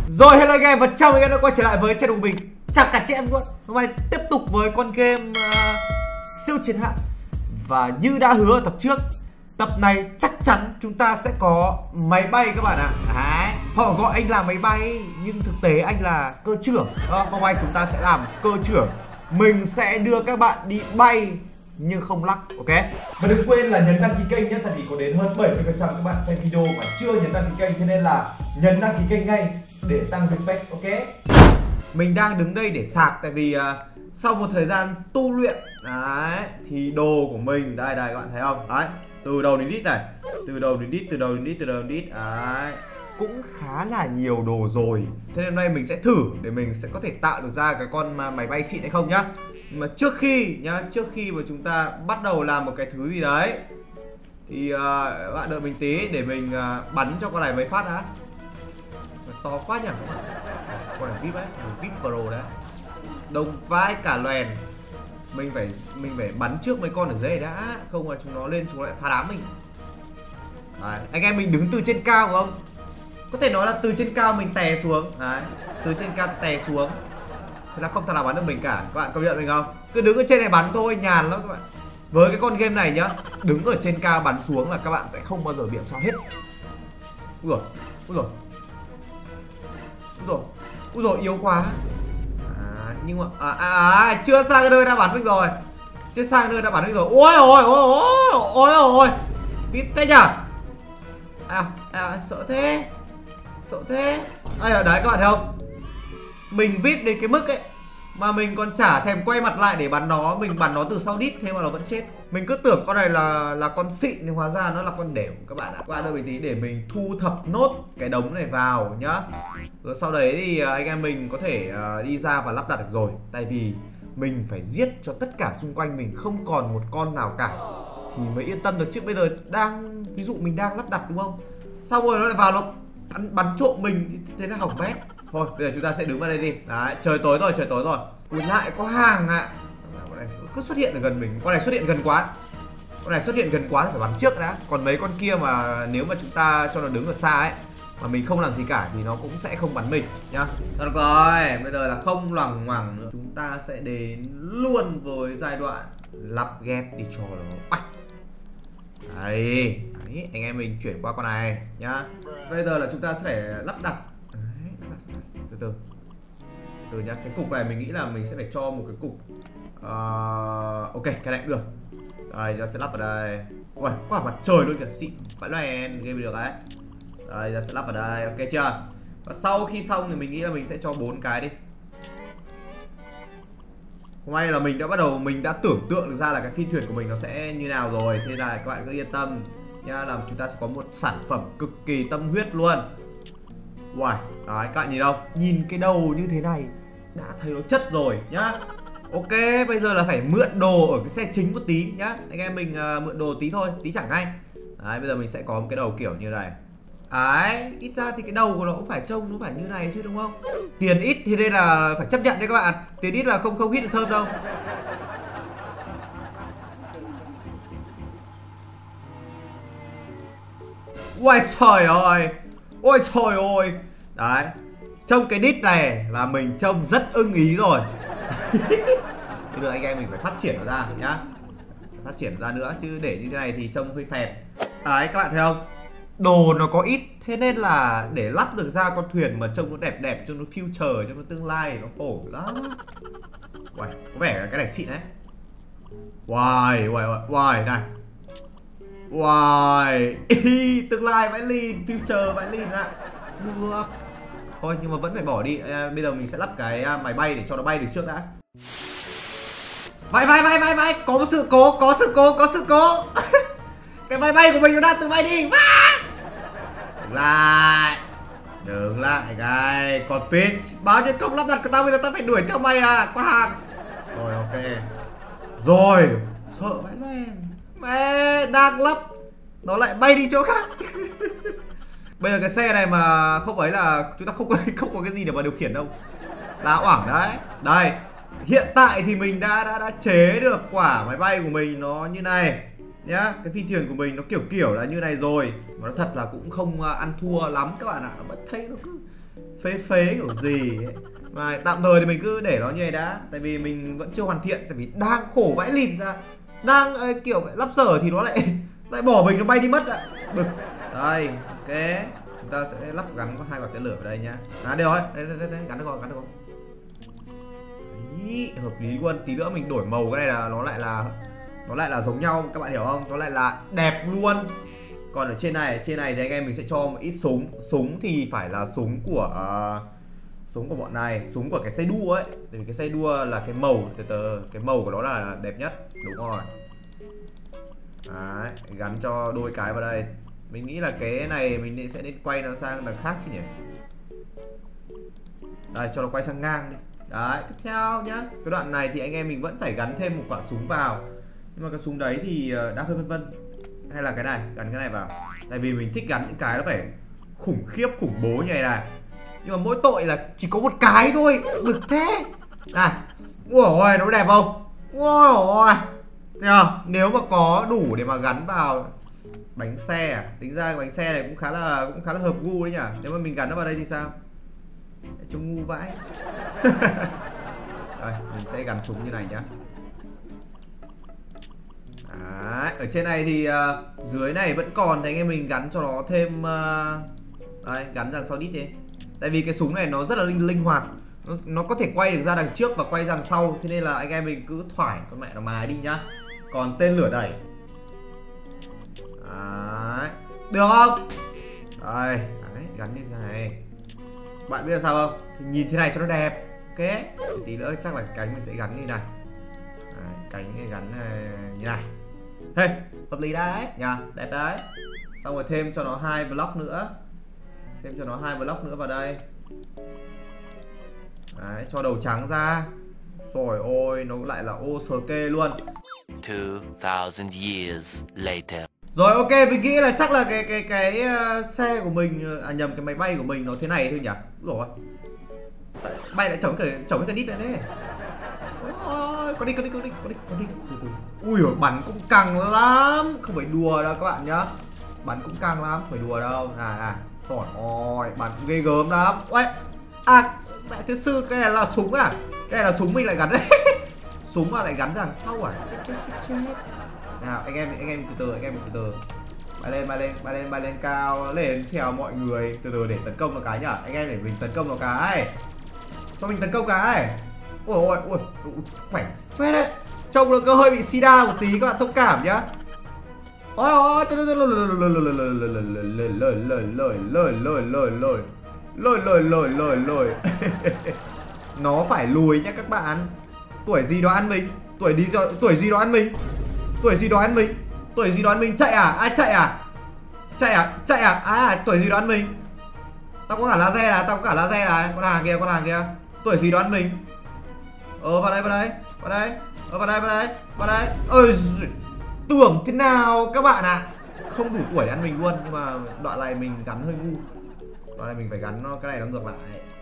Rồi hello anh em và chào mừng anh em đã quay trở lại với channel của mình. Chào cả chị em luôn. Hôm nay tiếp tục với con game siêu chiến hạm. Và như đã hứa ở tập trước, tập này chắc chắn chúng ta sẽ có máy bay các bạn ạ. Đấy, họ gọi anh là máy bay nhưng thực tế anh là cơ trưởng. Hôm nay chúng ta sẽ làm cơ trưởng. Mình sẽ đưa các bạn đi bay nhưng không lắc, ok? Và đừng quên là nhấn đăng ký kênh nhé, tại vì có đến hơn 70% các bạn xem video mà chưa nhấn đăng ký kênh, cho nên là nhấn đăng ký kênh ngay để tăng respect, ok? Mình đang đứng đây để sạc tại vì sau một thời gian tu luyện đấy thì đồ của mình đây các bạn thấy không? Đấy, từ đầu đến đít này, từ đầu đến đít đấy, cũng khá là nhiều đồ rồi. Thế nên hôm nay mình sẽ thử để mình sẽ có thể tạo được ra cái con máy bay xịn hay không nhá. Mà trước khi mà chúng ta bắt đầu làm một cái thứ gì đấy thì bạn đợi mình tí để mình bắn cho con này mấy phát đã. To quá nhỉ các bạn. Con này VIP đấy, VIP Pro đấy. Đông vãi cả loèn. Mình phải bắn trước mấy con ở dưới đã, không là chúng nó lên chúng lại phá đám mình. Đấy, anh em mình đứng từ trên cao phải không? Có thể nói là từ trên cao mình tè xuống. Đấy, từ trên cao tè xuống. Thế là không thằng nào bắn được mình cả, các bạn công nhận mình không? Cứ đứng ở trên này bắn thôi, nhàn lắm các bạn. Với cái con game này nhá, đứng ở trên cao bắn xuống là các bạn sẽ không bao giờ bị sao hết. Úi rồi, yếu quá. Nhưng mà chưa sang cái nơi đã bắn mình rồi. Ôi vip thế nhỉ. Sợ thế. Đấy các bạn thấy không? Mình vip đến cái mức ấy mà mình còn chả thèm quay mặt lại để bắn nó. Mình bắn nó từ sau đít thế mà nó vẫn chết. Mình cứ tưởng con này là con xịn nhưng hóa ra nó là con đểu các bạn ạ. Qua đợi mình tí để mình thu thập nốt cái đống này vào nhá. Rồi sau đấy thì anh em mình có thể đi ra và lắp đặt được rồi. Tại vì mình phải giết cho tất cả xung quanh mình không còn một con nào cả thì mới yên tâm được, chứ bây giờ đang ví dụ mình đang lắp đặt đúng không, sau rồi nó lại vào nó bắn trộm mình thế là hỏng bét. Thôi bây giờ chúng ta sẽ đứng vào đây đi. Đấy, trời tối rồi. Ui, lại có hàng ạ. Con này cứ xuất hiện ở gần mình. Con này xuất hiện gần quá là phải bắn trước đã. Còn mấy con kia mà nếu mà chúng ta cho nó đứng ở xa ấy mà mình không làm gì cả thì nó cũng sẽ không bắn mình nhá. Được rồi, bây giờ là không loằng ngoằng nữa. Chúng ta sẽ đến luôn với giai đoạn lắp ghép đi cho nó bạch. Đấy, anh em mình chuyển qua con này nhá. Bây giờ là chúng ta sẽ phải lắp đặt. Đấy, từ nhá. Cái cục này mình nghĩ là mình sẽ phải cho một cái cục ok, cái này cũng được. Đây, chúng ta sẽ lắp vào đây. Ui, quả mặt trời luôn kìa, xịn phải loèn game được đấy. Đây, ta sẽ lắp vào đây, ok chưa? Và sau khi xong thì mình nghĩ là mình sẽ cho 4 cái đi. Hôm nay là mình đã tưởng tượng được ra là cái phi thuyền của mình nó sẽ như nào rồi. Thế là các bạn cứ yên tâm nha, là chúng ta sẽ có một sản phẩm cực kỳ tâm huyết luôn. Wow, đấy các bạn nhìn không? Nhìn cái đầu như thế này đã thấy nó chất rồi nhá. Ok, bây giờ là phải mượn đồ ở cái xe chính một tí nhá. Anh em mình mượn đồ tí thôi, tí chẳng ngay. Đấy, bây giờ mình sẽ có một cái đầu kiểu như này. Đấy, ít ra thì cái đầu của nó cũng phải trông nó phải như này chứ đúng không? Tiền ít thì đây là phải chấp nhận đấy các bạn. Tiền ít là không hít được thơm đâu. Ôi trời ơi. Đấy, trông cái đít này là mình trông rất ưng ý rồi. Bây giờ anh em mình phải phát triển nó ra nhá. Phát triển ra nữa chứ để như thế này thì trông hơi phèn. Đấy các bạn thấy không? Đồ nó có ít, thế nên là để lắp được ra con thuyền mà trông nó đẹp cho nó future, cho nó tương lai nó khổ lắm. Uầy, có vẻ là cái này xịn đấy. Uầy này. Uầy, tương lai vãi lìn, future vãi lìn ạ. Được. Thôi nhưng mà vẫn phải bỏ đi. Bây giờ mình sẽ lắp cái máy bay để cho nó bay được trước đã. Vai, có sự cố. Cái máy bay của mình nó đang tự bay đi. Đừng lại gai. Còn Pin, bao nhiêu công lắp đặt của tao, bây giờ tao phải đuổi theo mày à, con hàng. Rồi ok. Rồi, sợ vãi loèn. Mẹ đang lắp nó lại bay đi chỗ khác. Bây giờ cái xe này mà không ấy là chúng ta không có cái gì để mà điều khiển đâu. Là oảng đấy. Đây, hiện tại thì mình đã chế được quả máy bay của mình nó như này nhá. Cái phi thuyền của mình nó kiểu là như này rồi. Mà nó thật là cũng không ăn thua lắm các bạn ạ. Vẫn thấy nó cứ phế phế kiểu gì ấy. Mà tạm thời thì mình cứ để nó như này đã, tại vì mình vẫn chưa hoàn thiện, tại vì đang khổ vãi lìn ra, đang kiểu lắp sở thì nó lại lại bỏ mình, nó bay đi mất ạ. Bực. Đây, ok, chúng ta sẽ lắp gắn có 2 quả tên lửa vào đây nhá. Được rồi, đây, gắn được rồi, gắn được rồi. Đấy, hợp lý luôn. Tí nữa mình đổi màu cái này là nó lại là giống nhau, các bạn hiểu không? Nó lại là đẹp luôn. Còn ở trên này thì anh em mình sẽ cho một ít súng thì phải là súng của bọn này, súng của cái xe đua ấy, tại vì cái xe đua là cái màu cái màu của nó là đẹp nhất, đúng rồi. Đấy, gắn cho đôi cái vào đây. Mình nghĩ là cái này mình sẽ nên quay nó sang đằng khác chứ nhỉ. Đây, cho nó quay sang ngang đi. Đấy, tiếp theo nhá, cái đoạn này thì anh em mình vẫn phải gắn thêm một quả súng vào, nhưng mà cái súng đấy thì đang hơi vân vân. Hay là cái này, gắn cái này vào, tại vì mình thích gắn những cái nó phải khủng khiếp, khủng bố như này này. Nhưng mà mỗi tội là chỉ có một cái thôi, bực thế. Này, ui ôi, nó đẹp không? Ui ôi, nếu mà có đủ để mà gắn vào bánh xe à? Tính ra cái bánh xe này cũng khá là hợp gu đấy nhỉ. Nếu mà mình gắn nó vào đây thì sao? Trông ngu vãi. Rồi, mình sẽ gắn súng như này nhá. Đấy, ở trên này thì dưới này vẫn còn, thì anh em mình gắn cho nó thêm đây, gắn đằng sau đít đi. Tại vì cái súng này nó rất là linh hoạt, nó có thể quay được ra đằng trước và quay ra đằng sau, thế nên là anh em mình cứ thoải con mẹ nó mài đi nhá. Còn tên lửa đẩy. Đấy, được không? Đây, đấy, gắn như thế này. Bạn biết là sao không? Thì nhìn thế này cho nó đẹp. Ok, tí nữa chắc là cánh mình sẽ gắn như này. Đấy, cánh gắn như này. Hey, hợp lý đấy nhá, đẹp đấy. Xong rồi thêm cho nó 2 block nữa. Thêm cho nó 2 block nữa vào đây. Đấy, cho đầu trắng ra. Rồi ôi, nó lại là ô sờ kê luôn. 2000 years later. Rồi ok, mình nghĩ là chắc là cái xe của mình, nhầm, cái máy bay của mình nó thế này thôi nhỉ. Rồi. Bay lại chống cái đít này đấy. Ôi, con đi. Từ từ. Ui giời, bắn cũng căng lắm, không phải đùa đâu các bạn nhá. Bắn cũng căng lắm, không phải đùa đâu. Trời ơi, bắn cũng ghê gớm lắm. Ui, mẹ thứ sư, cái này là súng à? Cái này là súng mình lại gắn đấy. Súng mà lại gắn ra đằng sau à? Chết. Nào, anh em từ từ. Bay lên cao, lên theo mọi người. Từ từ để tấn công nó cái nhá. Anh em để mình tấn công nó cái. Cho mình tấn công cái. Ôi, khỏe phết đấy. Trông nó cơ hơi bị sida một tí, các bạn thông cảm nhá. Ôi, lồi. Nó phải lùi nhá các bạn. Tuổi gì đó ăn mình. Tuổi gì đó ăn mình. Chạy à? Ai chạy à? Tuổi gì đó ăn mình. Tao có cả laser này, con hàng kia. Tuổi gì đó ăn mình. Vào đây. Ôi, tưởng thế nào các bạn ạ. Không đủ tuổi để ăn mình luôn, nhưng mà đoạn này mình gắn hơi ngu. Đoạn này mình phải gắn cái này nó ngược lại.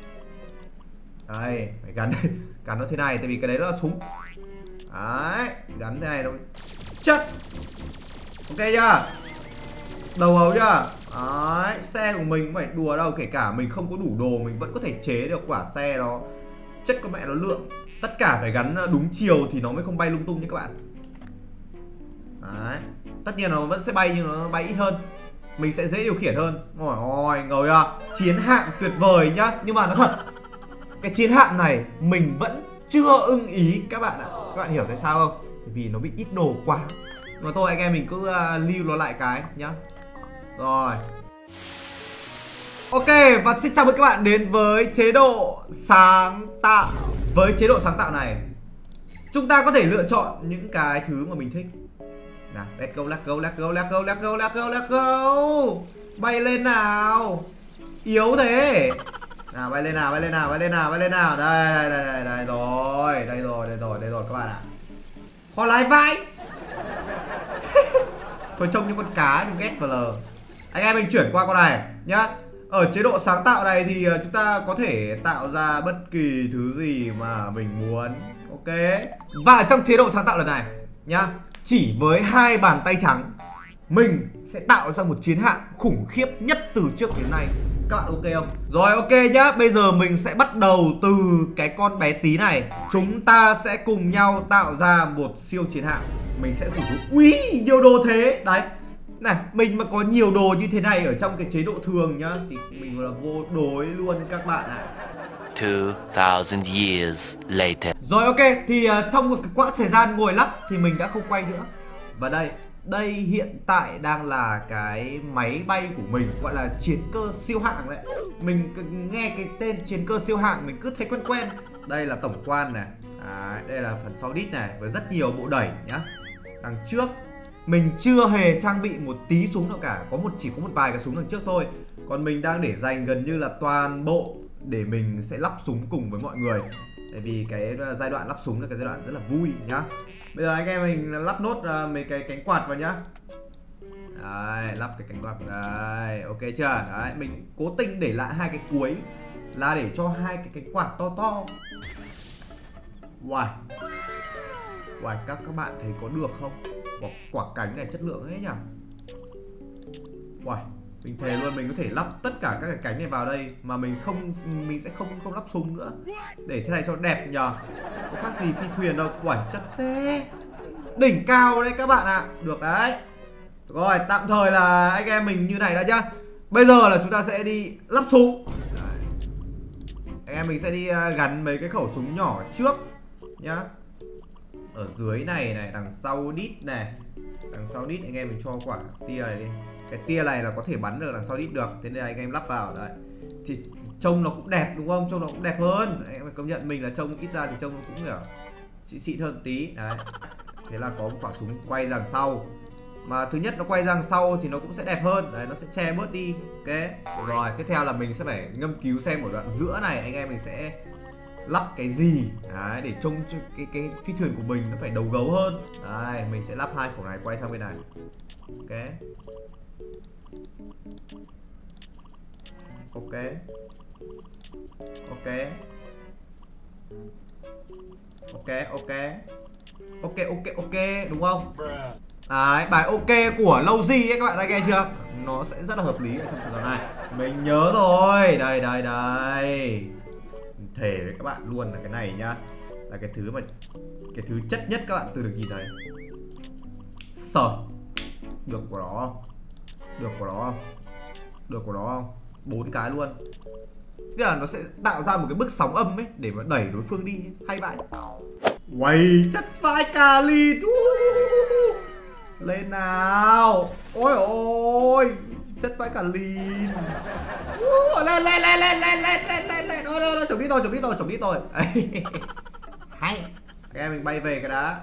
Đây, phải gắn nó thế này, tại vì cái đấy nó là súng. Đấy, gắn thế này nó chất. Ok chưa? Đầu hấu chưa? Đấy, xe của mình cũng phải đùa đâu. Kể cả mình không có đủ đồ, mình vẫn có thể chế được quả xe nó chất con mẹ nó lượng. Tất cả phải gắn đúng chiều thì nó mới không bay lung tung nhé các bạn. Đấy, tất nhiên nó vẫn sẽ bay nhưng nó bay ít hơn. Mình sẽ dễ điều khiển hơn. Ôi, ngầu à. Chiến hạm tuyệt vời nhá. Nhưng mà nó thật, cái chiến hạm này mình vẫn chưa ưng ý các bạn ạ. Các bạn hiểu tại sao không? Tại vì nó bị ít đồ quá. Nhưng mà thôi anh em mình cứ lưu nó lại cái nhá. Rồi. Ok, và xin chào mừng các bạn đến với chế độ sáng tạo. Với chế độ sáng tạo này, chúng ta có thể lựa chọn những cái thứ mà mình thích. Nào, let's go. Bay lên nào. Yếu thế. Nào, bay lên nào. Đây rồi các bạn ạ. Khó lái vai. Thôi trông như con cá nhưng ghét vào lờ. Anh em mình chuyển qua con này nhá. Ở chế độ sáng tạo này thì chúng ta có thể tạo ra bất kỳ thứ gì mà mình muốn. Ok. Và trong chế độ sáng tạo lần này nhá, chỉ với 2 bàn tay trắng mình sẽ tạo ra một chiến hạm khủng khiếp nhất từ trước đến nay. Các bạn ok không? Rồi ok nhá, bây giờ mình sẽ bắt đầu từ cái con bé tí này. Chúng ta sẽ cùng nhau tạo ra một siêu chiến hạm. Mình sẽ sử dụng, ui, nhiều đồ thế. Đấy, này, mình mà có nhiều đồ như thế này ở trong cái chế độ thường nhá, thì mình là vô đối luôn các bạn ạ. 2000 years later. Rồi ok, thì trong một cái quãng thời gian ngồi lắp thì mình đã không quay nữa. Và đây hiện tại đang là cái máy bay của mình, gọi là chiến cơ siêu hạng đấy. Mình nghe cái tên chiến cơ siêu hạng mình cứ thấy quen quen. Đây là tổng quan này, đây là phần sau đít này với rất nhiều bộ đẩy nhá. Đằng trước mình chưa hề trang bị một tí súng nào cả, chỉ có một vài cái súng đằng trước thôi. Còn mình đang để dành gần như là toàn bộ để mình sẽ lắp súng cùng với mọi người. Tại vì cái giai đoạn lắp súng là cái giai đoạn rất là vui nhá. Bây giờ anh em mình lắp nốt mấy cái cánh quạt vào nhá. Đấy, lắp cái cánh quạt vào đây, ok chưa? Đấy, mình cố tình để lại hai cái cuối là để cho hai cái cánh quạt to to. Wow, các bạn thấy có được không? Quả cánh này chất lượng ấy nhỉ? Wow, mình thề luôn mình có thể lắp tất cả các cái cánh này vào đây mà mình sẽ không lắp súng nữa. Để thế này cho đẹp nhờ. Có khác gì phi thuyền đâu, quả chất thế. Đỉnh cao đấy các bạn ạ. Được đấy. Rồi, tạm thời là anh em mình như này đã nhá. Bây giờ là chúng ta sẽ đi lắp súng. Đấy. Anh em mình sẽ đi gắn mấy cái khẩu súng nhỏ trước nhá. Ở dưới này, đằng sau đít này. Đằng sau đít anh em mình cho quả tia này đi. Cái tia này là có thể bắn được đằng sau đít được. Thế nên là anh em lắp vào đấy. Thì trông nó cũng đẹp đúng không? Trông nó cũng đẹp hơn. Anh em công nhận mình là trông ít ra thì trông nó cũng kiểu xịn hơn tí. Đấy. Thế là có một quả súng quay đằng sau. Mà thứ nhất nó quay đằng sau thì nó cũng sẽ đẹp hơn. Đấy, nó sẽ che bớt đi. Ok. Rồi, tiếp theo là mình sẽ phải ngâm cứu xem ở đoạn giữa này anh em mình sẽ lắp cái gì. Đấy, để trông cái phi thuyền của mình nó phải đầu gấu hơn. Đấy, mình sẽ lắp hai khẩu này quay sang bên này. Ok. Ok. Ok. Ok, ok. Ok, ok, ok, đúng không? Đấy, bài ok của Lowzy ấy các bạn đã nghe chưa? Nó sẽ rất là hợp lý ở trong trường hợp này. Mình nhớ rồi. Đây, đây, đây. Thề với các bạn luôn là cái này nhá. Là cái thứ chất nhất các bạn từ được nhìn thấy. Sờ. Được của đó không? Được của đó không? Được của đó không? 4 cái luôn. Tức là nó sẽ tạo ra một cái bức sóng âm ấy để mà đẩy đối phương đi. Hay vậy. Uầy, chất vai cà lìn. Lên nào. Ôi ôi, chất vai cà lìn. Lên lên lên lên lên lên lên lên. Thôi chụp đi thôi. Hay. Anh em mình bay về cái đá.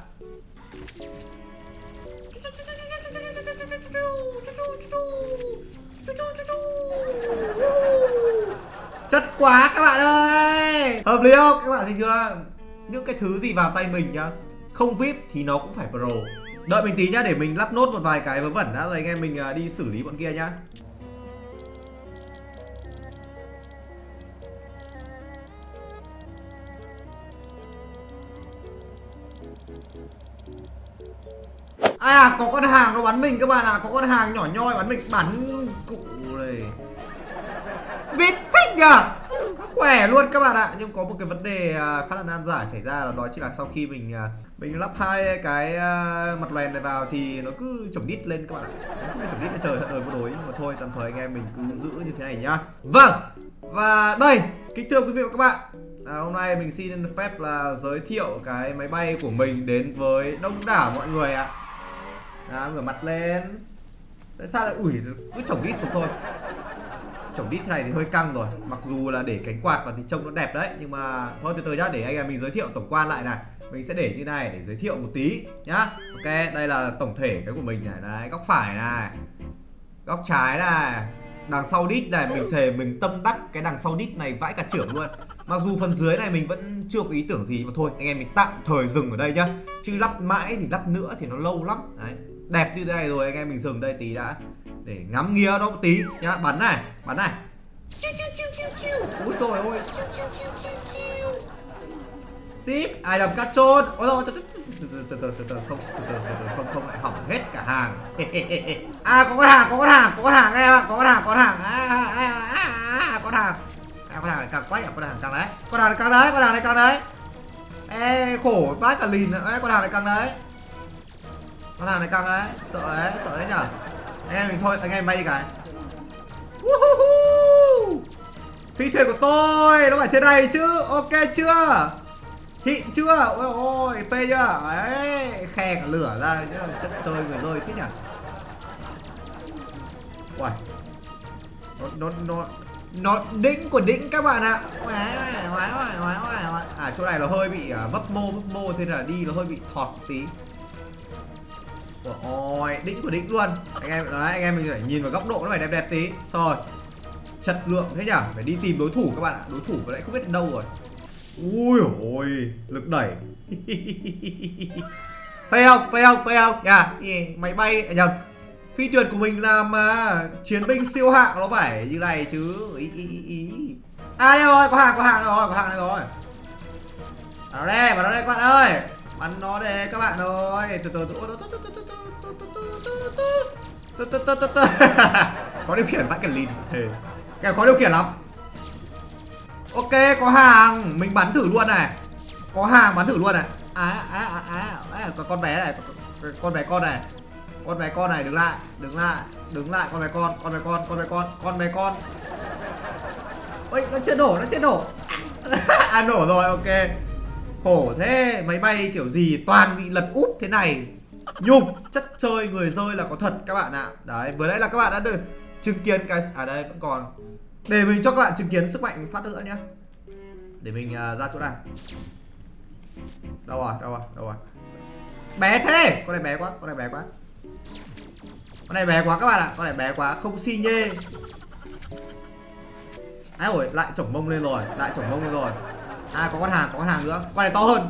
Chất quá các bạn ơi. Hợp lý không? Các bạn thấy chưa? Những cái thứ gì vào tay mình nhá, không VIP thì nó cũng phải pro. Đợi mình tí nhá, để mình lắp nốt một vài cái vớ vẩn đã rồi anh em mình đi xử lý bọn kia nhá. Có con hàng nó bắn mình các bạn ạ. Có con hàng nhỏ nhoi bắn mình, bắn cụ này. VIP thích nhờ. Khỏe luôn các bạn ạ. Nhưng có một cái vấn đề khá là nan giải xảy ra, là đó chính là sau khi mình lắp hai cái mặt lèn này vào thì nó cứ chổng đít lên các bạn ạ. Nó cứ chổng đít lên trời thật đời vô đối. Nhưng mà thôi, tạm thời anh em mình cứ giữ như thế này nhá. Vâng. Và đây, kính thưa quý vị và các bạn, hôm nay mình xin phép là giới thiệu cái máy bay của mình đến với đông đảo mọi người ạ. Ngửa mặt lên. Tại sao lại cứ chổng đít xuống thôi. Chổng đít thế này thì hơi căng rồi. Mặc dù là để cánh quạt vào thì trông nó đẹp đấy, nhưng mà thôi từ từ nhá, để anh em mình giới thiệu tổng quan lại này. Mình sẽ để như này để giới thiệu một tí nhá. Ok, đây là tổng thể cái của mình này. Đấy, góc phải này, góc trái này, đằng sau đít này. Mình thề mình tâm đắc cái đằng sau đít này vãi cả trưởng luôn. Mặc dù phần dưới này mình vẫn chưa có ý tưởng gì, mà thôi anh em mình tạm thời dừng ở đây nhá. Chứ lắp mãi thì lắp nữa thì nó lâu lắm. Đấy, đẹp như thế này rồi anh em mình dừng đây tí đã, để ngắm nghía nó một tí nhá. Bắn này, bắn này. Úi rồi ôi. Ship, ai đập cát trôn. Ôi rồi, không lại hỏng hết cả hàng. Có con hàng em ạ, có con hàng. con hàng này càng quay à, con hàng càng đấy, con hàng này càng đấy, con hàng này càng đấy. Ê, khổ vãi cả lìn nữa. Ê, con hàng này càng đấy, con hàng này càng đấy, sợ đấy nhở. Anh em mình thôi, anh em bay đi cái. Phi thuyền của tôi nó phải trên này chứ, ok chưa? Thị chưa? Ôi ôi, phê chưa? Đấy, khe cả lửa ra chứ, chất chơi người rơi thích nhỉ. Uầy, nó đĩnh của đĩnh các bạn ạ. À, chỗ này nó hơi bị vấp mô thế là đi nó hơi bị thọt tí. Ôi, đĩnh của đĩnh luôn. Anh em đấy, anh em mình phải nhìn vào góc độ nó phải đẹp đẹp tí. Rồi, chất lượng thế nhỉ, phải đi tìm đối thủ các bạn ạ. Đối thủ lại không biết đến đâu rồi. Ui ôi, lực đẩy. Phê không nha. Máy bay nhầm, phi thuyền của mình làm chiến binh siêu hạng nó phải như này chứ. À đây rồi, có hàng này rồi. Vào đây các bạn ơi, bắn nó đây các bạn ơi. Có điều khiển vãi cả lìn, kẻ có điều khiển lắm. Ok, có hàng, mình bắn thử luôn này. Có hàng bắn thử luôn này. Có con bé này, con bé con này, đứng lại, con bé con. Ôi, nó chưa nổ. À, nổ rồi, ok. Khổ thế, máy bay kiểu gì toàn bị lật úp thế này. Nhục, chất chơi người rơi là có thật các bạn ạ. Đấy, vừa nãy là các bạn đã được chứng kiến cái... À đây, vẫn còn. Để mình cho các bạn chứng kiến sức mạnh phát nữa nhé. Để mình ra chỗ này. Đâu rồi. Bé thế, con này bé quá. Con này bé quá các bạn ạ, con này bé quá, không xi nhê. Ai ổi, lại chổng mông lên rồi. À, có con hàng nữa. Con này to hơn.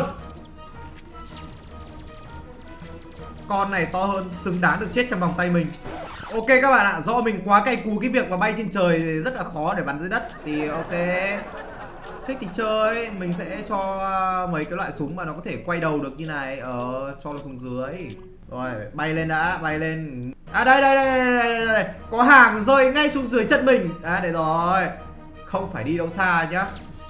Con này to hơn, xứng đáng được chết trong vòng tay mình. Ok các bạn ạ, do mình quá cay cú cái việc mà bay trên trời thì rất là khó để bắn dưới đất. Thì ok, thích thì chơi, mình sẽ cho mấy cái loại súng mà nó có thể quay đầu được như này, cho nó xuống dưới. Rồi, bay lên đã, À đây, có hàng rơi ngay xuống dưới chân mình. À, để rồi, không phải đi đâu xa nhá.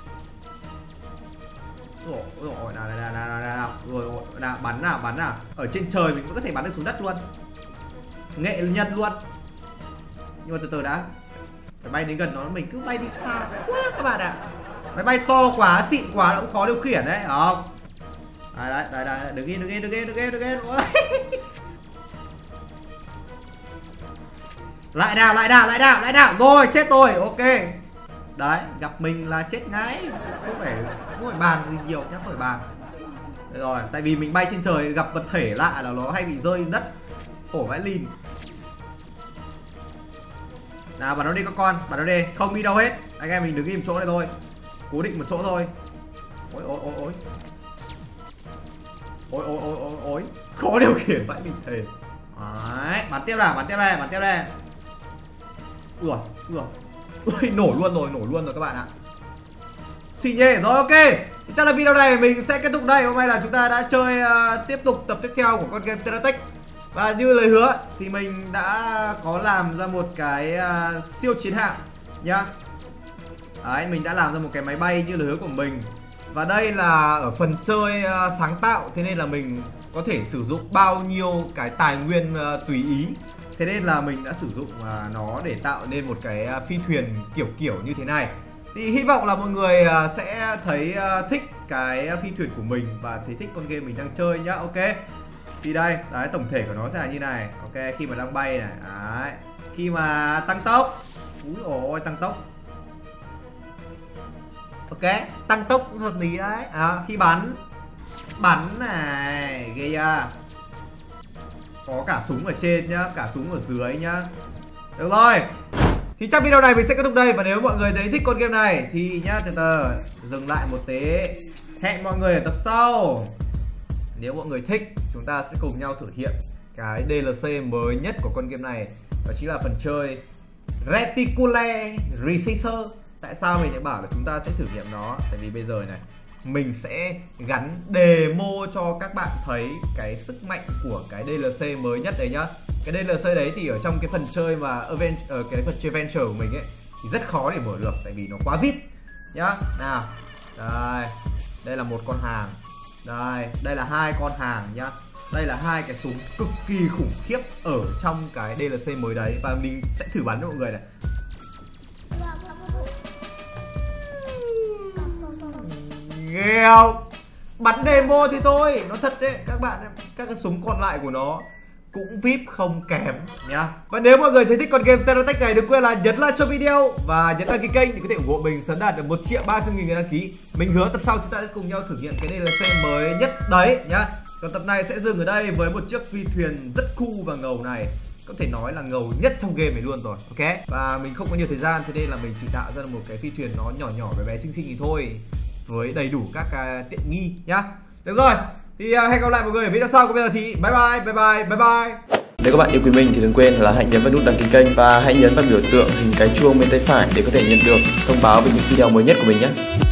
Rồi, nào, bắn nào. Ở trên trời mình cũng có thể bắn được xuống đất luôn. Nghệ nhân luôn. Nhưng mà từ từ đã, phải bay đến gần nó, mình cứ bay đi xa quá các bạn ạ. Máy bay to quá, xịn quá, nó cũng khó điều khiển đấy, không? Đấy, đừng yên. Lại nào. Rồi, chết tôi, ok. Đấy, gặp mình là chết ngay. Không phải bàn gì nhiều nhá, không phải bàn. Đấy rồi, tại vì mình bay trên trời gặp vật thể lạ là nó hay bị rơi đất. Khổ vãi lìn. Nào, bắn nó đi các con, bắn nó đi, không đi đâu hết. Anh em mình đứng im chỗ này thôi, cố định một chỗ thôi. Ôi, khó điều khiển vãi lìn thề. Đấy, bắn tiếp đây. Ui, nổ luôn rồi các bạn ạ. Xì nhê, rồi ok. Chắc là video này mình sẽ kết thúc đây. Hôm nay là chúng ta đã chơi tiếp tục tập tiếp theo của con game Terratech. Và như lời hứa thì mình đã có làm ra một cái siêu chiến hạm nhá. Đấy, mình đã làm ra một cái máy bay như lời hứa của mình. Và đây là ở phần chơi sáng tạo, thế nên là mình có thể sử dụng bao nhiêu cái tài nguyên tùy ý. Thế nên là mình đã sử dụng nó để tạo nên một cái phi thuyền kiểu như thế này. Thì hy vọng là mọi người sẽ thấy thích cái phi thuyền của mình và thấy thích con game mình đang chơi nhá. Ok. Thì đây, đấy, tổng thể của nó sẽ là như này. Ok, khi mà đang bay này, đấy, khi mà tăng tốc. Úi ôi, tăng tốc. Ok, tăng tốc hợp lý đấy. Khi bắn này, ghê chưa? Có cả súng ở trên nhá, cả súng ở dưới nhá. Được rồi. Thì trong video này mình sẽ kết thúc đây. Và nếu mọi người thấy thích con game này thì nhá, từ dừng lại một tí. Hẹn mọi người ở tập sau. Nếu mọi người thích, chúng ta sẽ cùng nhau thử nghiệm cái DLC mới nhất của con game này. Đó chính là phần chơi Reticule Receiver. Tại sao mình lại bảo là chúng ta sẽ thử nghiệm nó? Tại vì bây giờ này, mình sẽ gắn demo cho các bạn thấy cái sức mạnh của cái DLC mới nhất đấy nhá. Cái DLC đấy thì ở trong cái phần chơi mà cái phần chơi Venture của mình ấy, thì rất khó để mở được tại vì nó quá VIP nhá. Nào, đây là một con hàng, đây là 2 con hàng nhá. Đây là 2 cái súng cực kỳ khủng khiếp ở trong cái DLC mới đấy và mình sẽ thử bắn cho mọi người này. Nghe không? Bắn demo thì thôi, nó thật đấy các bạn. Các cái súng còn lại của nó cũng VIP không kém nhá. Và nếu mọi người thấy thích con game Terratech này, đừng quên là nhấn like cho video và nhấn đăng ký kênh để có thể ủng hộ mình sớm đạt được 1.300.000 người đăng ký. Mình hứa tập sau chúng ta sẽ cùng nhau thử nghiệm cái DLC mới nhất đấy nhá. Còn tập này sẽ dừng ở đây với một chiếc phi thuyền rất cool và ngầu này, có thể nói là ngầu nhất trong game này luôn rồi. Ok, và mình không có nhiều thời gian thế nên là mình chỉ tạo ra một cái phi thuyền nó nhỏ nhỏ bé bé xinh xinh thì thôi, với đầy đủ các tiện nghi nhá. Được rồi, thì hẹn gặp lại mọi người ở video sau. Còn bây giờ thì bye bye bye bye bye bye. Nếu các bạn yêu quý mình thì đừng quên là hãy nhấn vào nút đăng ký kênh và hãy nhấn vào biểu tượng hình cái chuông bên tay phải để có thể nhận được thông báo về những video mới nhất của mình nhé.